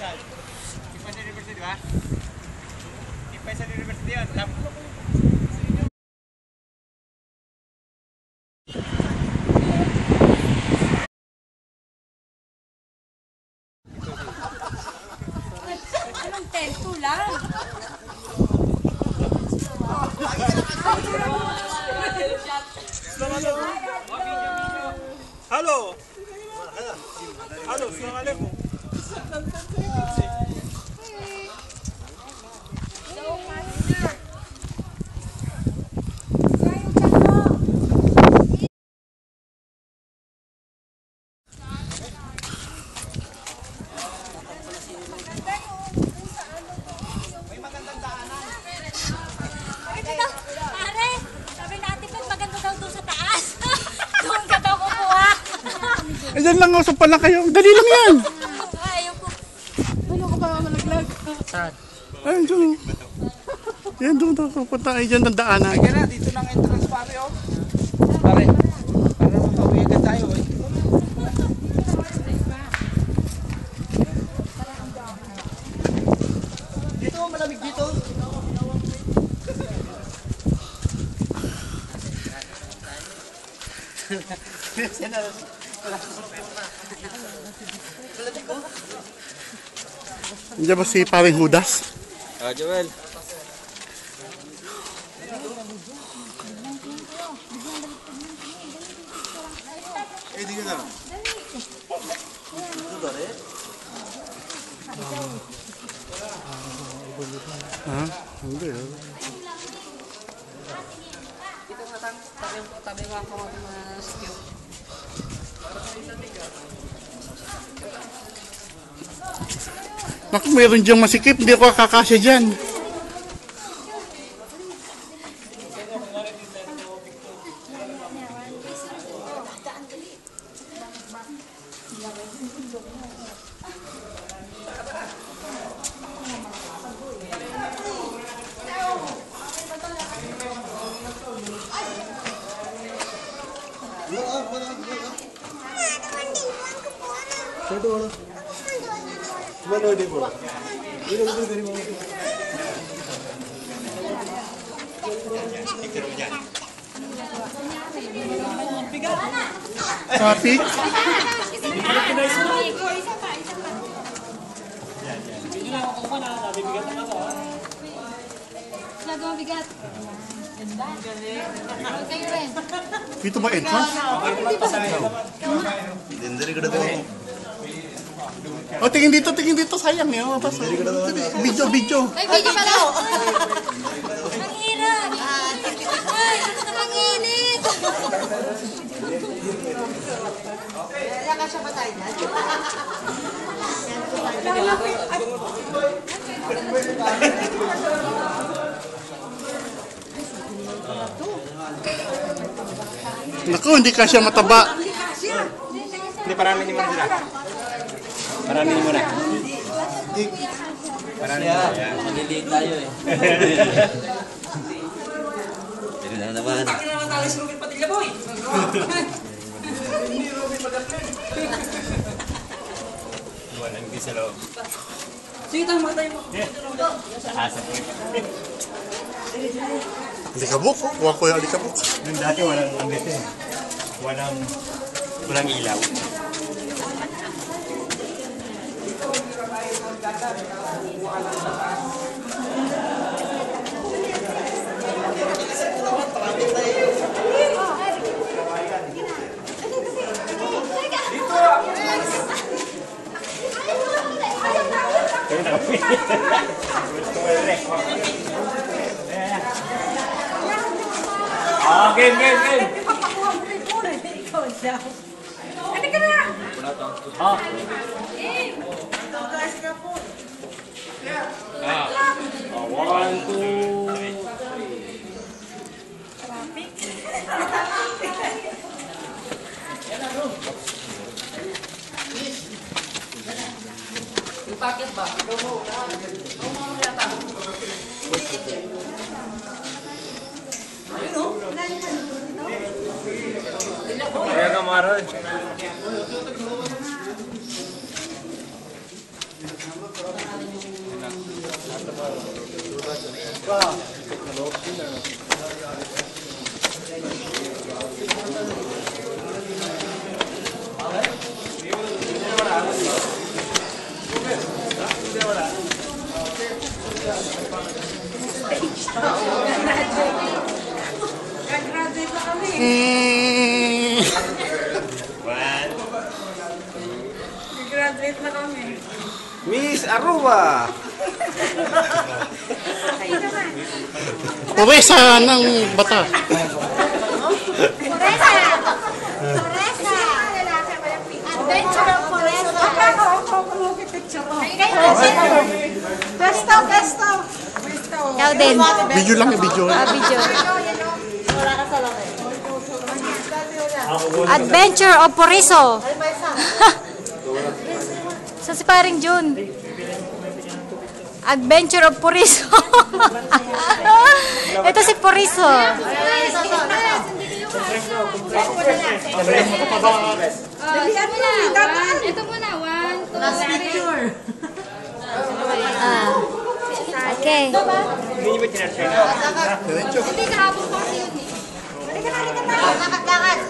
Di pa sa university, di ba? Di pa sa university yun. Anong 10-2 lang? Halo. Halo, assalamualaikum. Pare, sabi natin kung maganda daw doon sa taas. Doon ka daw kukuha. Ayan lang, usapan lang kayo. Dali lang yan. Ayaw ko. Ano ka ba malaglag? Saan? Ayun, dyan. Yan, doon daw. Pupunta ay dyan ng daanan. Kaya na, dito lang entrance pare, oh. Pare, para makauwi agad tayo, eh. Dito, malamig dito. Diyan ba si paring Judas? Joel. Di ka na. Ha? Hindi. Ito nga tabi nga ako mga skill. Naku, meron diyang masikip. Hindi ako kakasya dyan. Traffic. Nagawa bigat. Kayo rin. Dito ba entrance? Oh, tingin dito, sayang eh. Oh, video, video. Ay, video pala. Ang hirap. Ay, napanginit. Kaya ka siya patay na. Naku, hindi ka siya mataba. Hindi, paranin mo sila. Paranin mo na. Paranin mo na. Maliliit tayo eh. Pero na naman. Taki naman tayo si Ruben Padilla, boy! Wala, hindi sa loob. Sige, tama tayo mo. Asa po. Alikabok, oh. Kuha ko yung alikabok. Nung dati walang ambit eh. Walang ilaw. Oh, game. Ano ka na? Oh. One, two. Yung packet ba? Ayun o. Kaya ka maroon. Graduate na kami. Miss Aruba. Puresa ng bata. Puresa! Puresa! Adventure of Puresa. Pesto, pesto. Ikaw din. Video lang, video. Video. Adventure of Puriso. Sa si paring June. Adventure of Puriso. Ito si Puriso. Ito muna, 1, 2, 3. Okay. Hindi kahapon pa kasi yun eh. Lakad-lakad.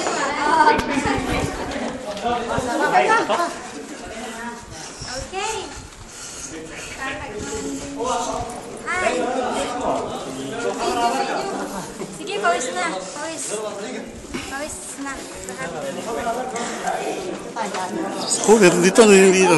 Okay. Hi. Sige, pawis na. Pawis. Pawis na. Oh, meron dito, meron dito.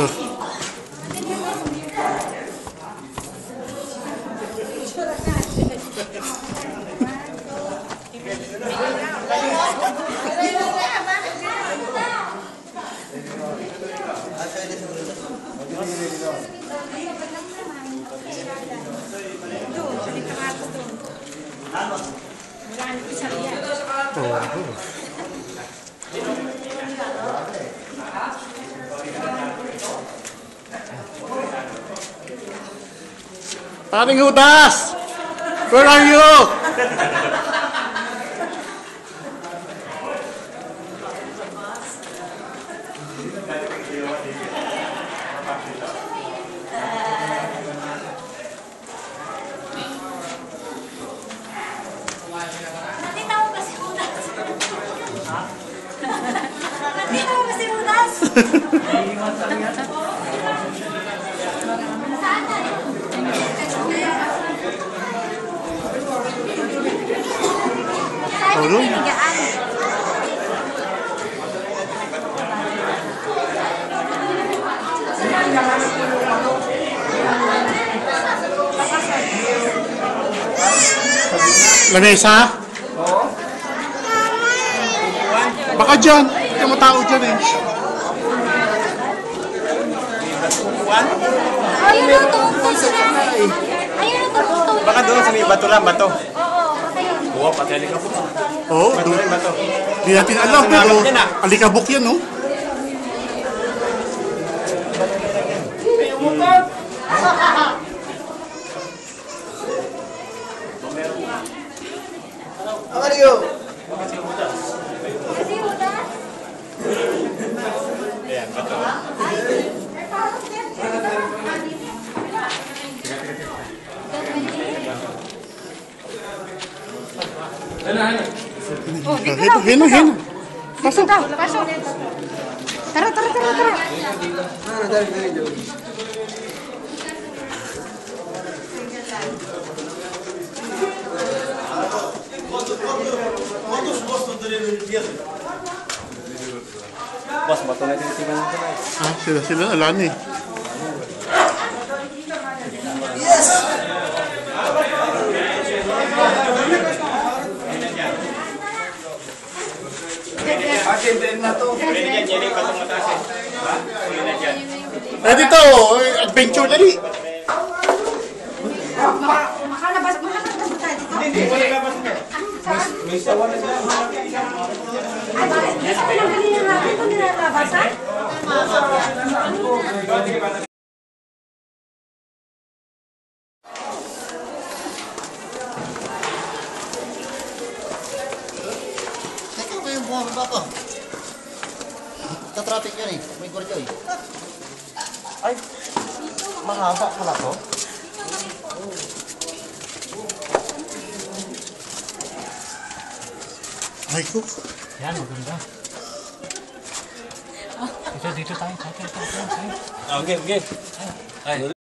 Paring Judas! Where are you? Nakita mo ba si Judas? Nakita mo ba si Judas? Saan na? Saan Ano? yung higaan? Lamesa? Oo. Baka dyan. May mga tao dyan eh. Ayun ang tungkol siya. Ayun ang tungkol. Baka doon sa may bato lang, bato. Oo, baka yun. Oo, pati alikabok. Oo, doon. Hindi natin alam, pero alikabok yan, no? Kasi Judas? Ayan, bato. Oh, dito Hino, hino, hino. Pasok. Pasok. Tara, tara, tara, tara. Boss, bato na tinitiman nito na. Ah, sila, alam eh. Atin na to. Pwede dyan, yan yung batong mataas eh. Ha? Pwede na dyan. Eh, dito, adventure dali. Makalabas tayo dito. Hindi, wala ka bato na. May sawa na sila. Ay, bakit? Gusto ko nabili na natin ito nilalabasan? Teka, kayo yung bumababa pa. Sa-traffic yan eh. May gwardiya eh. Ay, mahaba pala to. Ay ko. Yan, maganda. Dito tayo. Okay, okay. Ay.